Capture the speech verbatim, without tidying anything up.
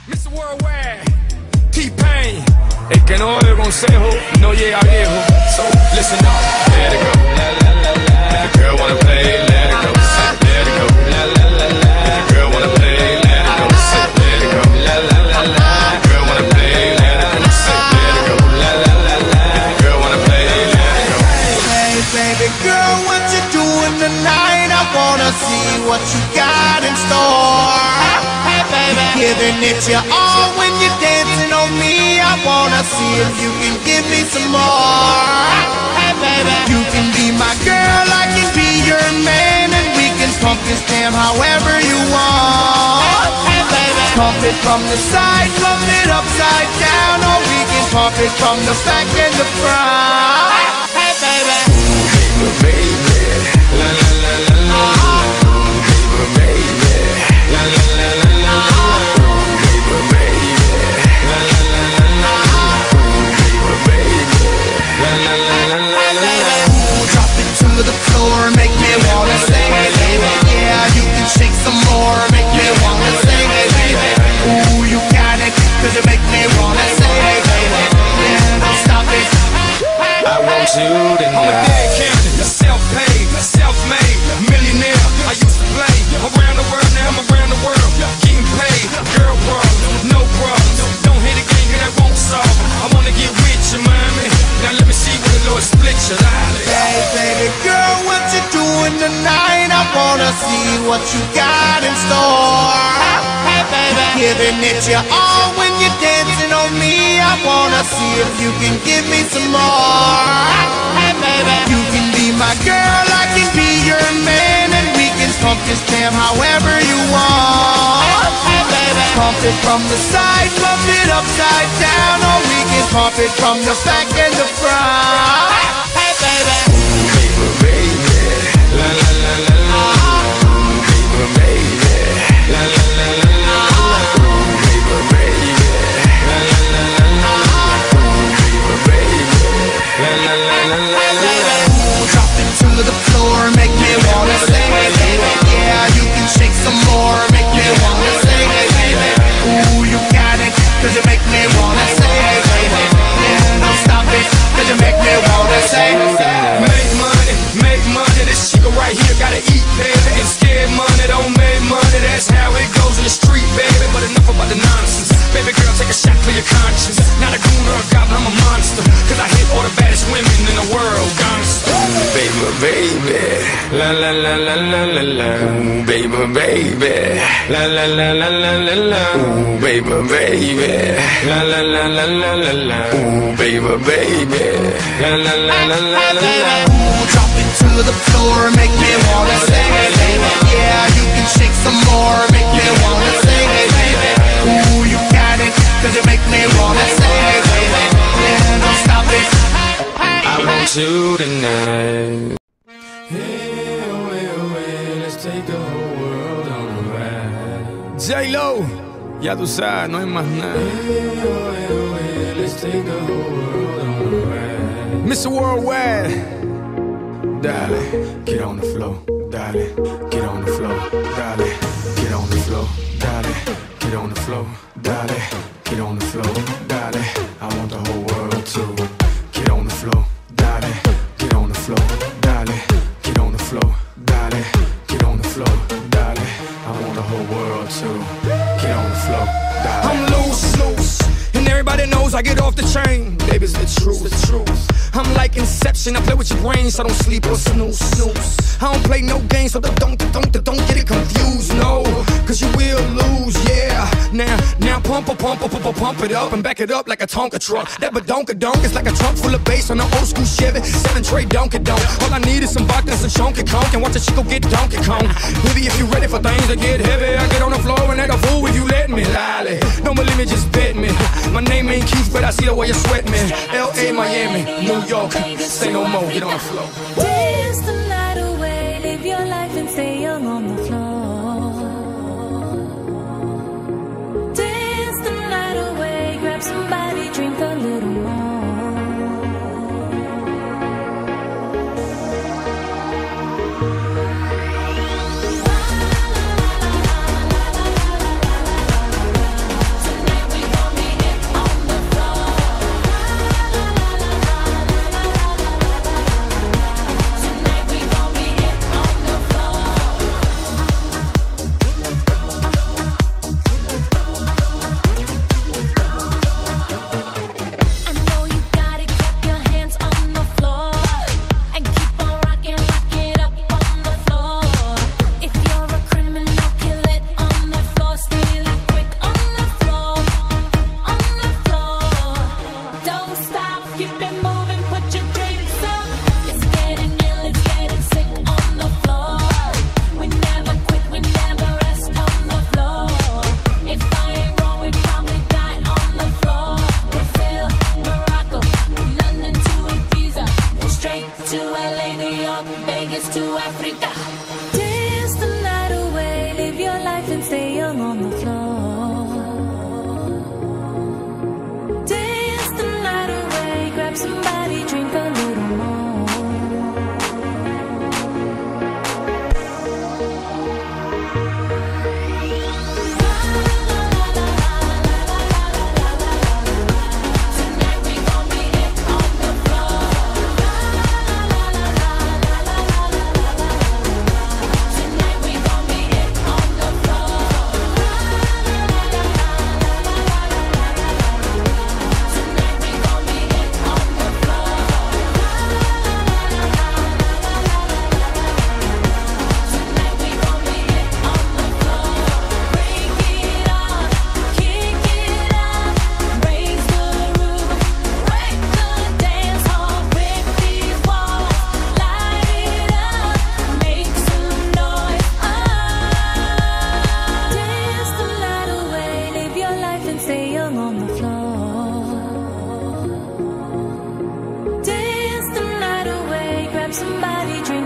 mister Worldwide, T-Pain. El que no oye consejo no llega viejo. So listen up, let it go. La la la la. If the girl wanna play, let it go. Let it go. La la la la. If the girl wanna play, let it go. Let it go. La la la la. If the girl wanna play, let it go. Let it go. La la la la. If the girl wanna play, let it go. Hey baby girl, what you doing tonight? I wanna see what you got in store. Hey baby, giving it your all when you're dancing on me. I wanna see if you can give me some more. Hey baby, you can be my girl, I can be your man, and we can pump this jam however you want. Hey baby, pump it from the side, pump it upside down, or we can pump it from the back and the front. Hey baby, baby, la la la la la. Baby, la la la la la. Baby, baby, la la la la la. Baby, la la la la la. drop it to the floor, make me wanna sing, baby. Yeah, you can shake some more, make me wanna sing, baby. Ooh, you got it, cause you make me wanna sing, baby. Yeah, don't stop it. I want you tonight. I'm a dead candidate, self-paid, self-made, millionaire. I used to play around the world, now I'm around the world, getting paid. Girl problems, no problems. Don't hit a game, cause that won't solve. I wanna get rich, you mommy. Now let me see what the Lord split your eye. Hey baby girl, what you doing tonight? I wanna see what you got in store. Hey baby, giving it your all when you're dancing on me. I wanna see if you can give me some more. Hey baby, you can be my girl, I can be your man, and we can pump this jam however you want. Hey baby, pump it from the side, pump it upside down, or we can pump it from the back and the front. Hey baby, baby, baby, la la la la la. Baby, baby, la la la la la. Baby, baby, la la la la la. Baby, baby, la la la la la. drop it to the floor, make me wanna sing, baby. Yeah, you can shake some more, make me wanna sing, baby. Ooh, you got it, cause you make me wanna sing, baby. Yeah, don't stop it, cause you make me wanna sing. Make money, make money, this chica right here gotta eat, baby. And scared money don't make money, that's how it goes in the street, baby. But enough about the nonsense. Baby girl, take a shot for your conscience. Not a goon or a goblin, I'm a monster, cause I hit all the baddest women in the world, gangsta. Baby, baby, la la la la la la la. Baby, baby, la la la la la la la. Baby, baby, la la la la la la la. Baby, baby, la la la la la la la. Drop it to the floor, make me wanna sing, baby. Yeah, you can shake some more, make me wanna sing, baby. Ooh, you got it, cause you make me wanna sing, baby. Yeah, don't stop it. I want you tonight. Hey, away, away, let's take the whole world on a ride. J-Lo, ya tú sabes, no hay más nada. Hey, away, away, let's take the whole world on a ride. mister Worldwide, dale, get on the floor, dale, get on the floor, dale, get on the floor, dale, get on the floor, dale, get on the floor, dale. I want the whole world to get on the floor, dale, get on the floor, dale, get on the floor, dale, get on the floor, dale. I want the whole world to get on the floor, dale. I'm loose, loose, and everybody knows I get off the chain. Baby, it's the truth, the truth. I'm like Inception, I play with your brain, so I don't sleep or snooze, snooze. I don't play no games, so don't, don't, don't, don't get it confused, no, cause you will lose, yeah. Now, now pump, pump, pump, pump, pump it up and back it up like a Tonka truck. That badonka-donk is like a trunk full of bass on an old school Chevy, seven tray donkey-donk. All I need is some vodka and some chunky conk, and watch a chico get Donkey Kong. Baby, if you ready for things to get heavy, I get on the floor and act a fool if you let me, lolly. Don't believe me, just bet me. My name ain't Keith, but I see the way you sweat me. L A, Miami, New York, say no more, get on the floor. Dance the night away, live your life and stay young on the floor. Dance the night away, grab somebody, drink a little more. on the floor. Dance the night away, grab somebody, drink